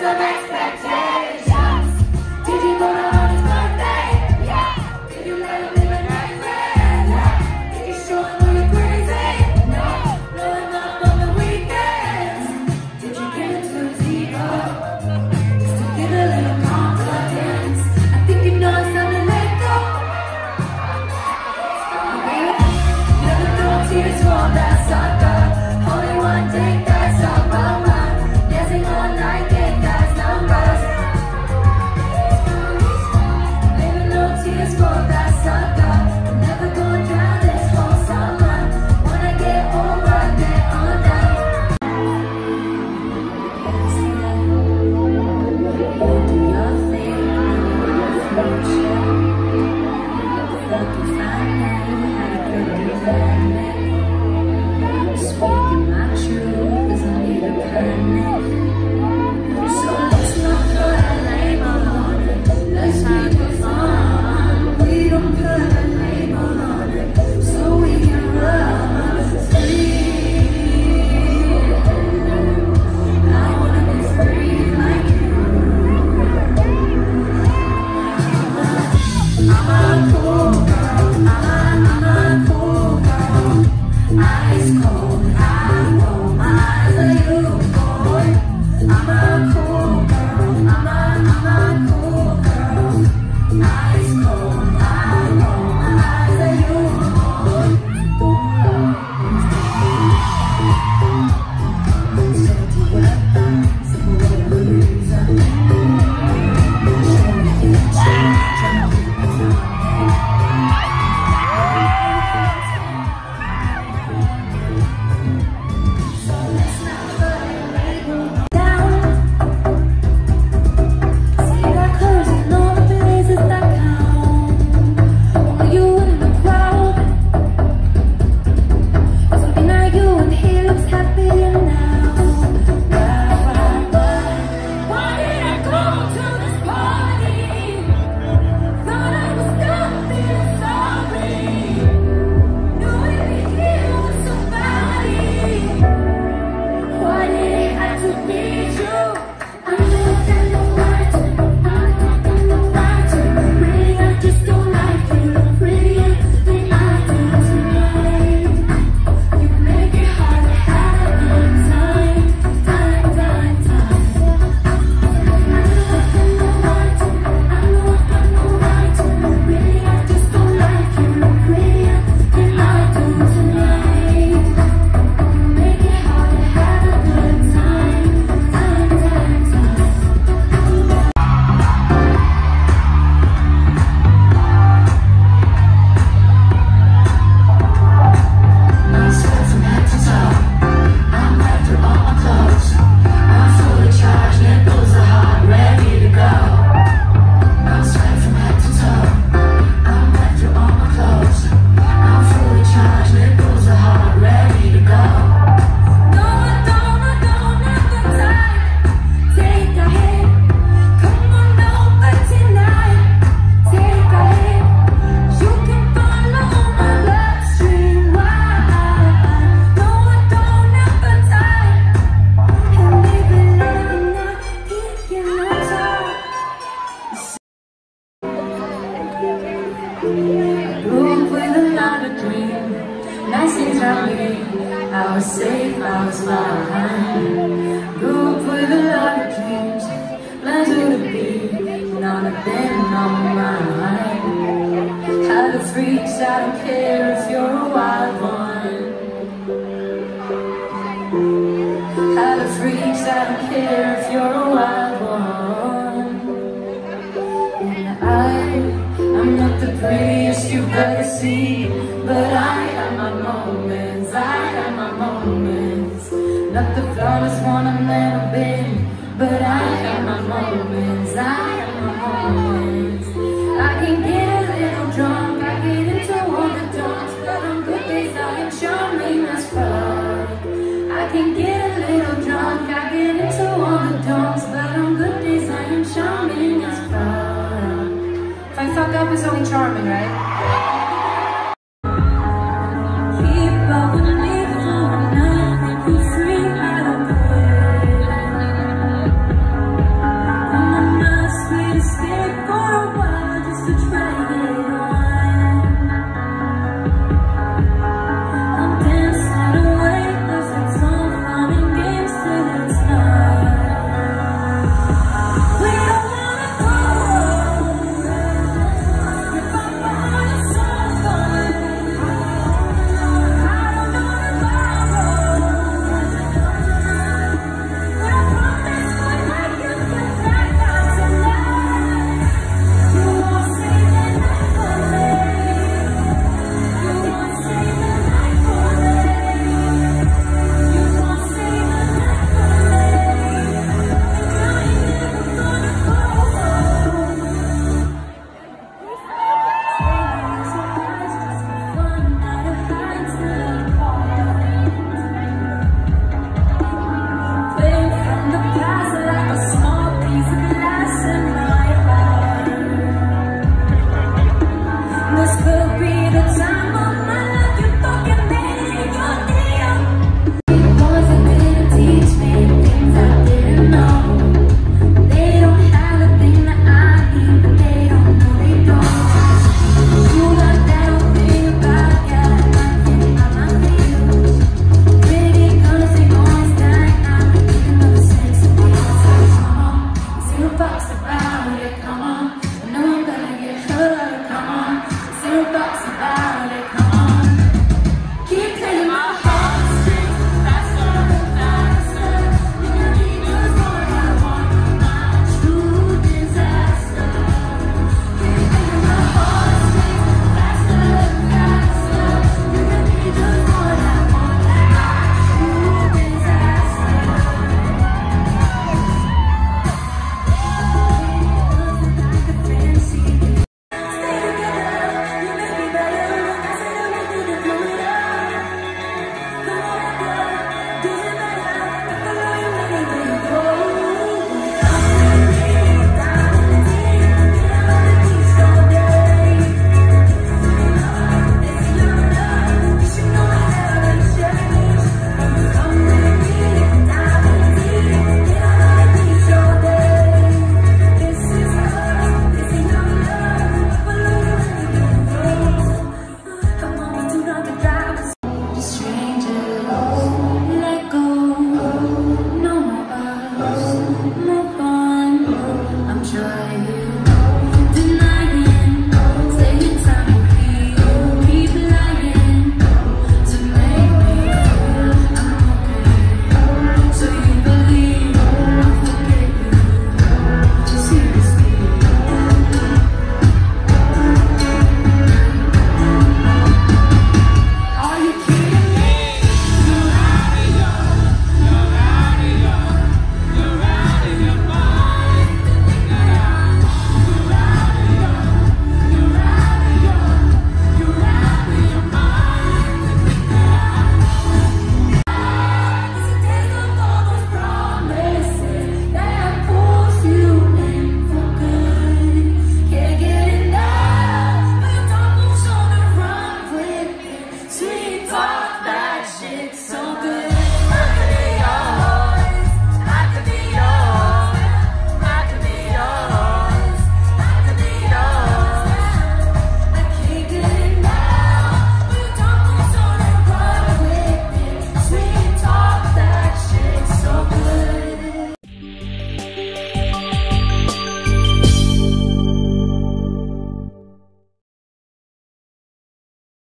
some expectations. Did you go to his birthday? Yeah. Did you let him live a nightmare? Yeah. Did you show him when you're crazy? No. Blowing up on the weekends. Did you give it to his ego? Just to get a little confidence. I think you know it's time to let go. Never throw tears for that sucker. Only one thing that's on my mind. Dancing all night, get guys numbers. Leaving no tears for that sucker. I'm never gonna drown this whole summer. When I get over, get on down. You do your thing, future. Fuck you, find out how to get it. Speaking my truth doesn't need a permit. So let's not put a label on it. Let's make it fun. We don't put a label on it, so we can run free. I wanna be free like you. I'm a cool girl. I'm a cool girl. Ice cold. I roll my eyes at you, boy. I'm a cool girl. I'm a cool girl. Ice cold. I roll my eyes at you, boy. So do weapons, so whatever reason. I was safe, I was fine. Grew up with a lot of dreams, plans to be, none of them on my mind. Had the freaks, I don't care if you're a wild one. Had the freaks, I don't care if you're a wild one. And I'm not the prettiest you've ever seen, but I have my moments, I have my moments. Not the flawless one I've never been, but I have my moments, I have my moments. I can get a little drunk, I get into all the dumps, but on good days I am charming as fuck. I can get a little drunk, I get into all the dumps, but on good days I am charming as fuck. If I fuck up, it's only charming, right? about it, come on. I know I'm gonna get hurt, come on. Zero thoughts about it, come on. Keep playing my heartstrings faster and faster. You know me just what I want, my true disaster. Keep playing my heartstrings faster and faster. You know me just what I want, my true disaster. Like a fancy. Stay together, you make me better. I said I want you to blow it up. Come on, girl, do it better. I follow you anywhere you go. Come with me, down the deep, get on the beach all day. This is your love, you should know I never change. Come with me, down the deep, get on the beach all day. This is love, this is your love, follow you anywhere you go. Come on, we do not the drive. Strangers, let go. No more us, move on. I'm trying.